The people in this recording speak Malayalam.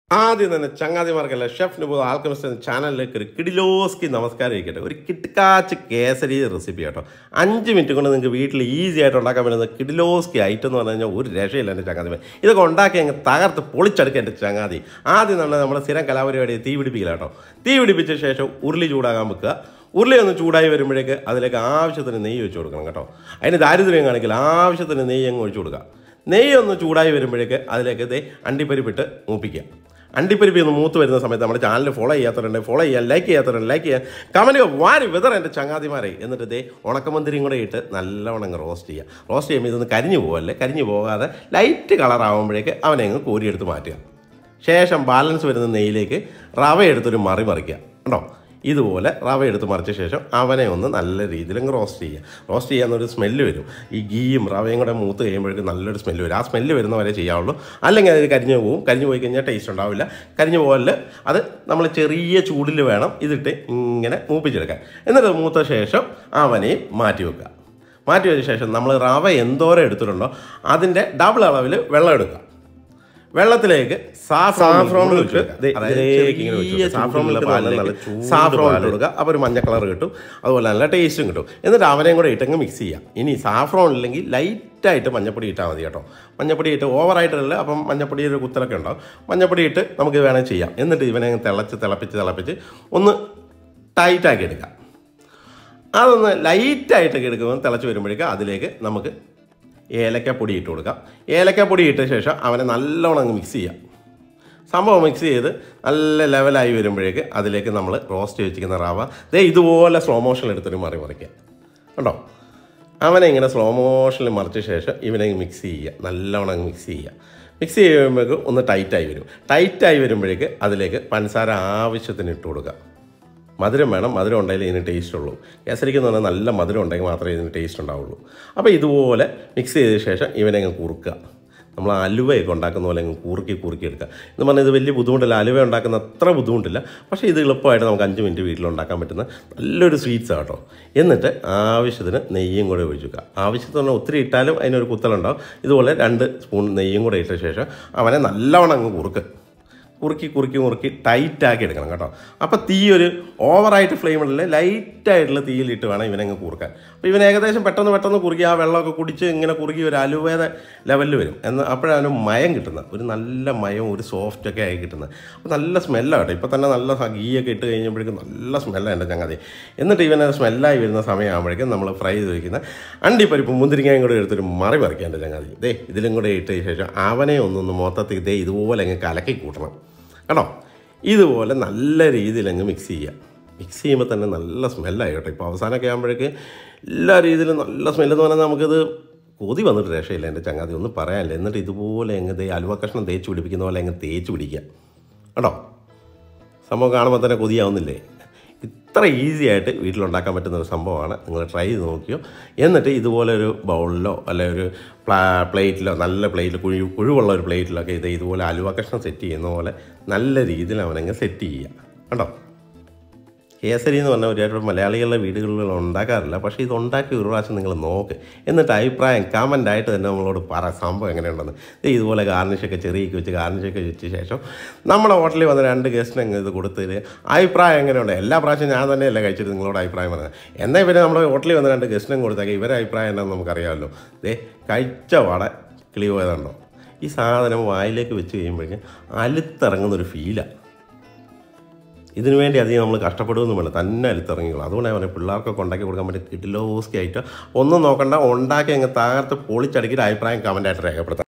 ആദ്യം തന്നെ ചങ്ങാതിമാർക്കല്ല ഷെഫ് നുബു ആൽക്കമിസ്റ്റ് എന്ന ചാനലിലേക്ക് ഒരു കിടിലോസ്കി നമസ്കാരം ഇരിക്കട്ടെ. ഒരു കിട്ടുകാച്ച് കേസരി റെസിപ്പി കേട്ടോ. 5 മിനിറ്റ് കൊണ്ട് നിങ്ങൾക്ക് വീട്ടിൽ ഈസി ആയിട്ട് ഉണ്ടാക്കാൻ പറ്റുന്ന കിടിലോസ്കി ഐറ്റം എന്ന് പറഞ്ഞു കഴിഞ്ഞാൽ ഒരു രക്ഷയില്ല എൻ്റെ ചങ്ങാതിമാർ. ഇതൊക്കെ ഉണ്ടാക്കി അങ്ങ് തകർത്ത് പൊളിച്ചെടുക്കുക എൻ്റെ ചങ്ങാതി. ആദ്യം തന്നെ നമ്മുടെ സ്ഥിരം കലാപരിപാടി തീ പിടിപ്പിക്കില്ല കേട്ടോ. തീ പിടിപ്പിച്ച ശേഷം ഉരുളി ചൂടാകാൻ വെക്കുക. ഉരുളി ഒന്ന് ചൂടായി വരുമ്പോഴേക്ക് അതിലേക്ക് ആവശ്യത്തിന് നെയ്യ് ഒഴിച്ച് കൊടുക്കണം കേട്ടോ. അതിന് ദാരിദ്ര്യം കാണിക്കില്ല, ആവശ്യത്തിന് നെയ്യ് അങ്ങ് ഒഴിച്ചു കൊടുക്കുക. നെയ്യ് ഒന്ന് ചൂടായി വരുമ്പോഴേക്ക് അതിലേക്ക് അണ്ടിപ്പരിപ്പിട്ട് മൂപ്പിക്കുക. അണ്ടിപ്പരിപ്പ് ഒന്ന് മൂത്ത് വരുന്ന സമയത്ത് നമ്മുടെ ചാനൽ ഫോളോ ചെയ്യാത്തവരുണ്ട്, ഫോളോ ചെയ്യാൻ, ലൈക്ക് ചെയ്യാത്തവരുണ്ട്, ലൈക്ക് ചെയ്യാൻ, കമൻറ്റ് വാരി വിതർ എൻ്റെ ചങ്ങാതിമാരെ. എന്നിട്ട് ഉണക്കമന്തിരിയും കൂടെ ഇട്ട് നല്ലവണ്ണം റോസ്റ്റ് ചെയ്യുക. റോസ്റ്റ് ചെയ്യുമ്പോൾ ഇതൊന്ന് കരിഞ്ഞു പോകല്ലേ, കരിഞ്ഞു പോകാതെ ലൈറ്റ് കളറാകുമ്പോഴേക്ക് അവനെ അങ്ങ് കോരിയെടുത്ത് മാറ്റുക. ശേഷം ബാലൻസ് വരുന്ന നെയ്യിലേക്ക് റവ എടുത്തൊരു മറിക്കുക കേട്ടോ. ഇതുപോലെ റവ എടുത്ത് മറിച്ച ശേഷം അവനെ ഒന്ന് നല്ല രീതിയിൽ അങ്ങ് റോസ്റ്റ് ചെയ്യുക. റോസ്റ്റ് ചെയ്യാന്നൊരു സ്മെല്ല് വരും. ഈ ഗീയും റവയും കൂടെ മൂത്ത് കഴിയുമ്പോഴേക്കും നല്ലൊരു സ്മെല്ല് വരും. ആ സ്മെല്ല് വരുന്നവരെ ചെയ്യാവുള്ളൂ, അല്ലെങ്കിൽ അത് കരിഞ്ഞു പോകും. കരിഞ്ഞു പോയി കഴിഞ്ഞാൽ ടേസ്റ്റ് ഉണ്ടാവില്ല. കരിഞ്ഞു പോകല് അത് നമ്മൾ ചെറിയ ചൂടിൽ വേണം ഇതിട്ട് ഇങ്ങനെ മൂപ്പിച്ചെടുക്കാൻ. എന്നിട്ട് മൂത്ത ശേഷം അവനെയും മാറ്റി വെക്കുക. മാറ്റി വെച്ച ശേഷം നമ്മൾ റവ എന്തോരം എടുത്തിട്ടുണ്ടോ അതിൻ്റെ ഡബിൾ അളവിൽ വെള്ളം എടുക്കുക. വെള്ളത്തിലേക്ക് സാഫ്രോൺ ഇട്ട് കൊടുക്കുക. അപ്പോൾ ഒരു മഞ്ഞ കളർ കിട്ടും, അതുപോലെ നല്ല ടേസ്റ്റും കിട്ടും. എന്നിട്ട് അവനെയും കൂടെ ഇട്ടങ്ങ് മിക്സ് ചെയ്യാം. ഇനി സാഫ്രോൺ ഇല്ലെങ്കിൽ ലൈറ്റായിട്ട് മഞ്ഞപ്പൊടി ഇട്ടാൽ മതി കേട്ടോ. മഞ്ഞപ്പൊടി ഇട്ട് ഓവറായിട്ടല്ല, അപ്പം മഞ്ഞപ്പൊടി ഒരു കുത്തലൊക്കെ ഉണ്ടാവും. മഞ്ഞപ്പൊടി ഇട്ട് നമുക്ക് വേണമെങ്കിൽ ചെയ്യാം. എന്നിട്ട് ഇവനെ തിളപ്പിച്ച് ഒന്ന് ടൈറ്റാക്കി എടുക്കാം. അതൊന്ന് ലൈറ്റായിട്ടൊക്കെ എടുക്കുമ്പോൾ തിളച്ച് വരുമ്പോഴേക്കും അതിലേക്ക് നമുക്ക് ഏലക്കപ്പൊടി ഇട്ട് കൊടുക്കാം. ഏലക്കപ്പൊടി ഇട്ട ശേഷം അവനെ നല്ലോണം അങ്ങ് മിക്സ് ചെയ്യാം. സംഭവം മിക്സ് ചെയ്ത് നല്ല ലെവലായി വരുമ്പോഴേക്ക് അതിലേക്ക് നമ്മൾ റോസ്റ്റ് വെച്ചിരിക്കുന്ന റവ ഇതുപോലെ സ്ലോ മോഷനിൽ എടുത്തൊരു മറിക്കാം കേട്ടോ. അവനെ ഇങ്ങനെ സ്ലോ മോഷനിൽ മറിച്ച ശേഷം ഇവനെ മിക്സ് ചെയ്യുക, നല്ലോണം അങ്ങ് മിക്സ് ചെയ്യുക. മിക്സ് ചെയ്യുമ്പോഴേക്കും ഒന്ന് ടൈറ്റായി വരും. ടൈറ്റായി വരുമ്പോഴേക്ക് അതിലേക്ക് പഞ്ചസാര ആവശ്യത്തിന് ഇട്ട് കൊടുക്കുക. മധുരം വേണം, മധുരം ഉണ്ടെങ്കിൽ ഇതിന് ടേസ്റ്റ് ഉള്ളൂ. കേസരിക്ക് എന്ന് പറഞ്ഞാൽ നല്ല മധുരം ഉണ്ടെങ്കിൽ മാത്രമേ ഇതിന് ടേസ്റ്റ് ഉണ്ടാവുള്ളൂ. അപ്പോൾ ഇതുപോലെ മിക്സ് ചെയ്ത ശേഷം ഇവനെ അങ്ങ് കുറുക്കുക. നമ്മൾ അലുവയൊക്കെ ഉണ്ടാക്കുന്ന പോലെ അങ്ങ് കുറുക്കി എടുക്കുക. എന്ന് പറഞ്ഞാൽ ഇത് വലിയ ബുദ്ധിമുട്ടില്ല, അലുവ ഉണ്ടാക്കുന്ന അത്ര ബുദ്ധിമുട്ടില്ല. പക്ഷേ ഇത് എളുപ്പമായിട്ട് നമുക്ക് 5 മിനിറ്റ് വീട്ടിലുണ്ടാക്കാൻ പറ്റുന്ന നല്ലൊരു സ്വീറ്റ്സാണ് കേട്ടോ. എന്നിട്ട് ആവശ്യത്തിന് നെയ്യും കൂടെ ഒഴിച്ചു വെക്കുക. ആവശ്യത്തിന് ഒത്തിരി ഇട്ടാലും അതിനൊരു കുത്തലുണ്ടാവും. ഇതുപോലെ 2 സ്പൂൺ നെയ്യും കൂടെ ഇട്ട ശേഷം അവനെ നല്ലവണ്ണം അങ്ങ് കുറുക്കി ടൈറ്റാക്കി എടുക്കണം കേട്ടോ. അപ്പോൾ തീ ഒരു ഓവറായിട്ട് ഫ്ലെയിമിൽ ലൈറ്റായിട്ടുള്ള തീയിലിട്ട് വേണം ഇവനങ്ങ് കുറുക്കാൻ. അപ്പോൾ ഇവൻ ഏകദേശം പെട്ടെന്ന് കുറുക്കി ആ വെള്ളമൊക്കെ കുടിച്ച് ഇങ്ങനെ കുറുക്കി ഒരു അലുവേദ ലെവലിൽ വരും. അപ്പോഴാണ് മയം കിട്ടുന്നത്, ഒരു നല്ല മയം, ഒരു സോഫ്റ്റൊക്കെ ആയി കിട്ടുന്നത്. അപ്പോൾ നല്ല സ്മെല്ലാണ് കേട്ടോ. ഇപ്പോൾ തന്നെ നല്ല ഗീയൊക്കെ ഇട്ട് കഴിഞ്ഞപ്പോഴേക്കും നല്ല സ്മെല്ലാണ് എൻ്റെ ചങ്ങാതി. എന്നിട്ട് ഇവനെ സ്മെല്ലായി വരുന്ന സമയമാകുമ്പോഴേക്കും നമ്മൾ ഫ്രൈ ചെയ്ത് വയ്ക്കുന്ന അണ്ടിപ്പരിപ്പ് മുന്തിരിങ്ങയും കൂടെ എടുത്തൊരു മറിക്കാം എൻ്റെ ചങ്ങാതി. ഇതിലും കൂടെ ഇട്ട ശേഷം അവനെ ഒന്നൊന്ന് മൊത്തത്തിൽ ഇതുപോലെ അങ്ങ് കലക്കി കൂട്ടണം കേട്ടോ. ഇതുപോലെ നല്ല രീതിയിൽ അങ്ങ് മിക്സ് ചെയ്യുക. മിക്സ് ചെയ്യുമ്പോൾ തന്നെ നല്ല സ്മെല്ലായി കേട്ടോ. ഇപ്പോൾ അവസാനമൊക്കെ ആകുമ്പോഴേക്ക് എല്ലാ രീതിയിലും നല്ല സ്മെല്ലെന്ന് പറഞ്ഞാൽ നമുക്കിത് കൊതി വന്നിട്ട് രക്ഷയില്ല എൻ്റെ ചങ്ങാതി, ഒന്നും പറയാനില്ല. എന്നിട്ട് ഇതുപോലെ അങ്ങ് അലുവ കഷ്ണം തേച്ച് പിടിപ്പിക്കുന്ന പോലെ അങ്ങ് തേച്ച് പിടിക്കുക കേട്ടോ. സംഭവം കാണുമ്പോൾ തന്നെ കൊതിയാവുന്നില്ലേ? ഇത്ര ഈസി ആയിട്ട് വീട്ടിലുണ്ടാക്കാൻ പറ്റുന്നൊരു സംഭവമാണ്. നിങ്ങൾ ട്രൈ ചെയ്ത് നോക്കിയോ. എന്നിട്ട് ഇതുപോലെ ഒരു ബൗളിലോ അല്ലെങ്കിൽ ഒരു പ്ലേറ്റിലോ, നല്ല പ്ലേറ്റിൽ കുഴിവുള്ള ഒരു പ്ലേറ്റിലൊക്കെ ഇതുപോലെ അലുവ കഷ്ണം സെറ്റ് ചെയ്യുന്ന പോലെ നല്ല രീതിയിൽ അവനങ്ങ് സെറ്റ് ചെയ്യുക കേട്ടോ. കേസരി എന്ന് പറഞ്ഞാൽ ഒരുപാട് മലയാളികളുടെ വീടുകളിൽ ഉണ്ടാക്കാറില്ല. പക്ഷേ ഇത് ഉണ്ടാക്കി ഒരു പ്രാവശ്യം നിങ്ങൾ നോക്ക്. എന്നിട്ട് അഭിപ്രായം കമൻ്റായിട്ട് തന്നെ നമ്മളോട് പറ സംഭവം എങ്ങനെയുണ്ടെന്ന്. ഇതുപോലെ ഗാർണിഷൊക്കെ ചെറിയൊക്കെ വെച്ച് ഗാർണിഷൊക്കെ വെച്ച ശേഷം നമ്മുടെ ഹോട്ടലിൽ വന്ന 2 ഗസ്റ്റിന് അങ്ങ് ഇത് കൊടുത്തതിൽ അഭിപ്രായം എങ്ങനെയുണ്ട്. എല്ലാ പ്രാവശ്യം ഞാൻ തന്നെയല്ല കഴിച്ചിട്ട് നിങ്ങളോട് അഭിപ്രായം പറഞ്ഞത്. എന്നാൽ ഇവർ നമ്മുടെ ഹോട്ടലിൽ വന്ന 2 ഗസ്റ്റിനും കൊടുത്തേക്ക് ഇവരെ അഭിപ്രായം എന്താണെന്ന് നമുക്കറിയാമല്ലോ. കഴിച്ച വട കിളി പോയതുണ്ടോ. ഈ സാധനം വായിലേക്ക് വെച്ച് കഴിയുമ്പോഴേക്കും അലുത്തിറങ്ങുന്നൊരു ഫീലാണ്. ഇതിനു വേണ്ടി അധികം നമ്മൾ കഷ്ടപ്പെടുകയൊന്നും വേണ്ട, തന്നെ അലുത്തിറങ്ങിയുള്ളൂ. അതുകൊണ്ടാണ് പറഞ്ഞത് പിള്ളേർക്കൊക്കെ ഉണ്ടാക്കി കൊടുക്കാൻ പറ്റും കിടിലോസ്കി ആയിട്ട്. ഒന്നും നോക്കണ്ട, ഉണ്ടാക്കി അങ്ങ് തകർത്ത് പൊളിച്ചടുക്കിയിട്ട് അഭിപ്രായം കമൻ്റായിട്ട് രേഖപ്പെടുത്താം.